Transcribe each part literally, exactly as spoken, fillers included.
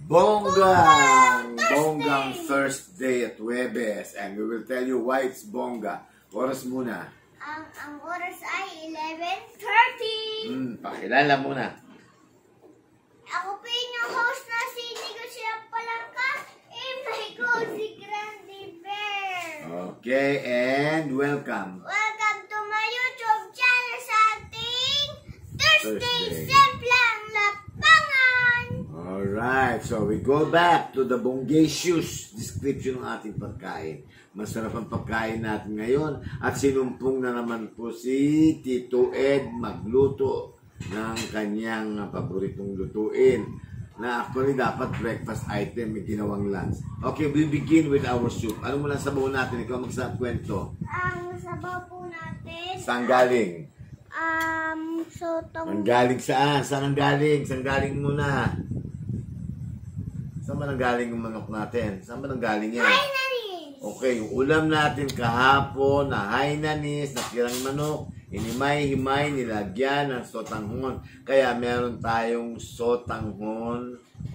Bonggang! Bonggang Thursday at Huwebes. And we will tell you why it's bongga. Oras muna. Ang, ang oras ay eleven thirty. Hmm, pakilala muna. Ako po yung host na si Negocia Palangka. Eh, my God, si Grande Bear. Okay, and welcome. Welcome to my YouTube channel sa ating Thursday, Thursday. Semplang Lapangan. Alright, so we go back to the bongacious description ng ating pagkain. Masarap ang pagkain natin ngayon at sinumpong na naman po si Tito Ed magluto ng kanyang paboritong lutuin na actually dapat breakfast item, may ginawang lunch. Okay, we begin with our soup. Ano muna sabaw natin? Ikaw magsakwento. Ang sabaw po natin. Saan galing? Um, sotong. Ang galing saan? Saan ang galing? Saan galing muna? Saan ba nang galing yung manok natin? Saan ba nang galing yan? Hainanis! Okay, yung ulam natin kahapon na hainanis, natirang manok, hinimay-himay, nilagyan ng sotanghon. Kaya meron tayong sotanghon,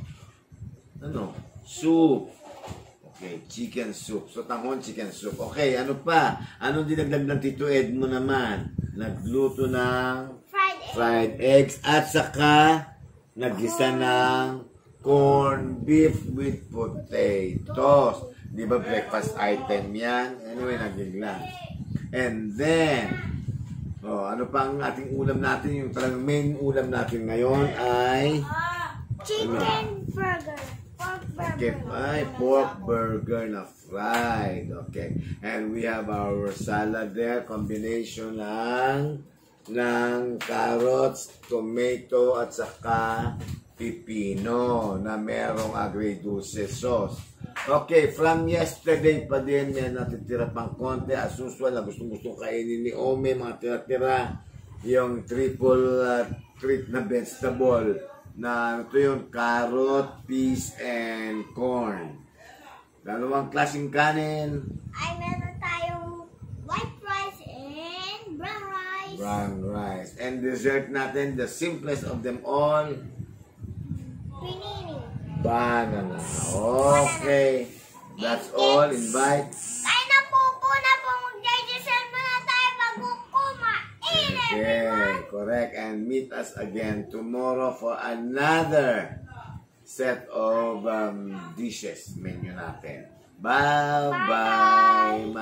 ano, soup. Okay, chicken soup. Sotanghon chicken soup. Okay, ano pa? Anong dinagdag ng Tito Ed mo naman? Nagluto ng Fried egg. fried eggs at saka nagisa ng corn beef with potatoes. Di ba breakfast item yan? Anyway, naging lang. And then, oh, ano pa ang ating ulam natin? Yung talagang main ulam natin ngayon ay Chicken burger. Pork burger. okay, ay pork burger na fried. Okay. And we have our salad there. Combination ng ng carrots, tomato, at saka pipino na merong agri-dulce sauce. Okay, from yesterday pa din may natitira pang konti as usual na gustong-gustong kainin ni Ome, mga tira-tira yung triple uh, treat na vegetable na ito yung carrot, peas, and corn. Dalawang klaseng kanin. Ay, meron tayong white rice and brown rice. Brown rice. And dessert natin, the simplest of them all, Pinini. banana. Okay. That's all. Invite. Kaya na po po na po mag-digestion muna tayo bago kumain, Okay, everyone. correct. And meet us again tomorrow for another set of um, dishes menu natin. Bye-bye.